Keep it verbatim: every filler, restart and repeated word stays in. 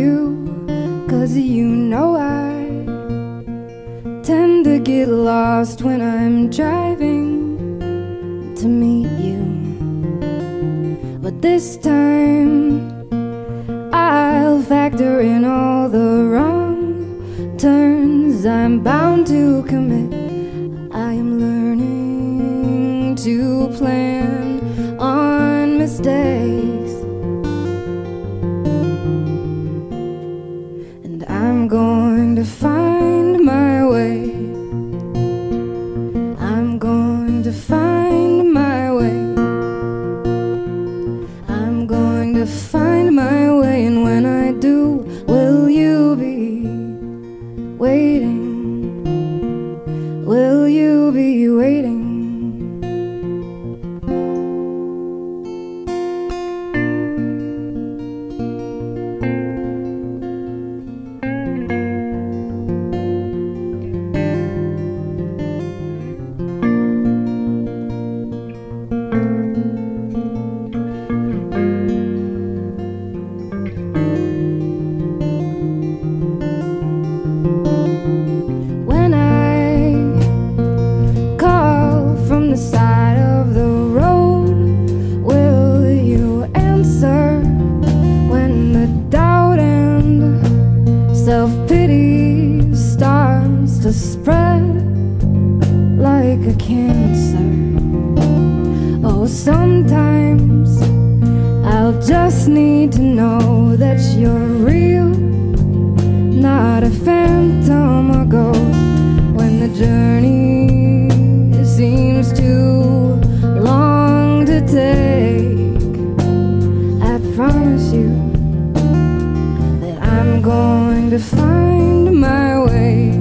you, 'cause you know I tend to get lost when I'm driving to meet you. But this time I'll factor in all the wrong turns I'm bound to commit. I am learning to plan on mistakes, and I'm going to find my way. I'm going to find my way. I'm going to find my way, and when I do, will you be waiting? Will you be waiting? The side of the road, will you answer when the doubt and self-pity starts to spread like a cancer? Oh, sometimes I'll just need to know that you're real, not a phantom or ghost. When the journey seems too long to take, I promise you that I'm going to find my way.